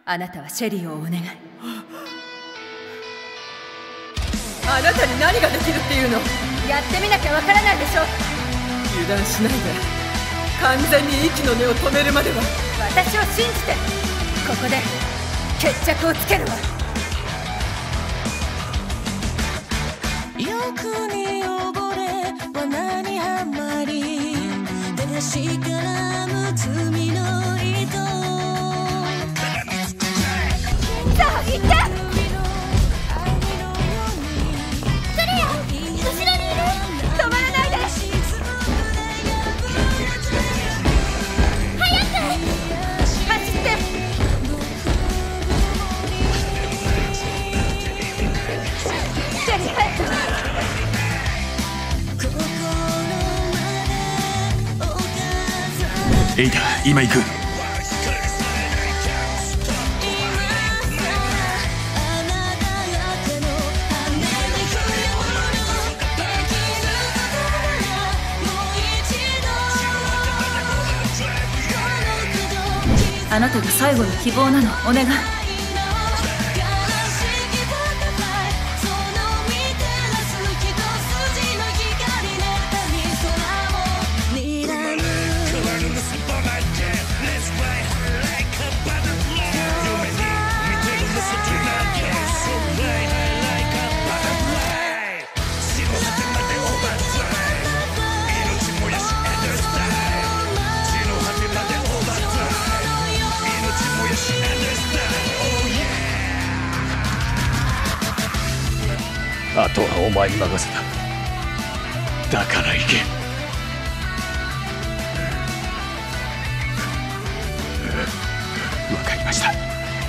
あなたはシェリーをお願い。あなたに何ができるっていうの？やってみなきゃわからないでしょ。油断しないで。完全に息の根を止めるまでは。私を信じて。ここで決着をつけるわ。 欲に溺れ罠にはまり出だしからむ罪の糸。 さあ行って。クレア後ろにいる。 止まらないで。 早く走って。シェリー早く。 エイタ、今行く。 あなたが最後の希望なの。お願い。 あとはお前に任せた。だから行け。わかりました。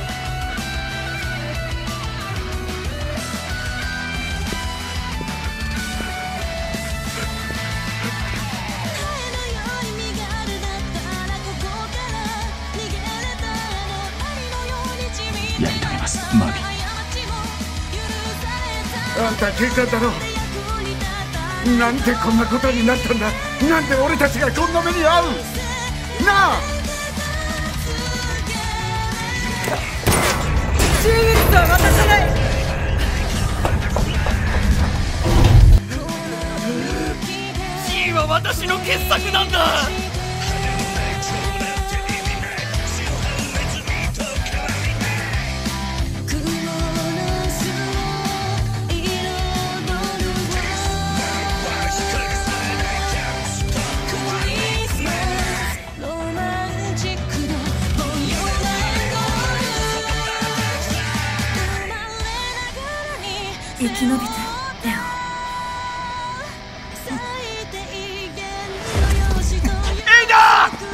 やり遂げます、マービン。 あんた警官だろ。なんでこんなことになったんだ。なんで俺たちがこんな目に遭う。なあ。 シーウィルスは渡さない。 G は私の傑作なんだ。 生き延びて、レオ。 エイダー！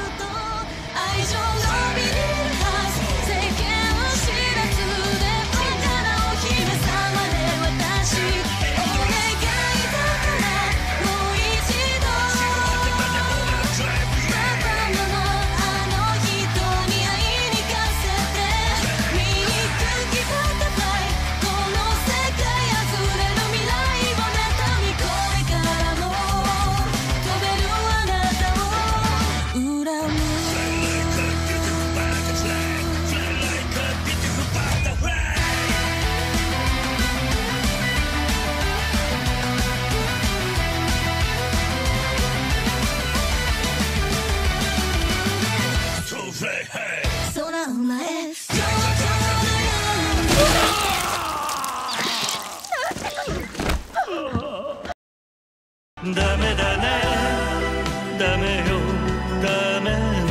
ダメだね、ダメよ、ダメ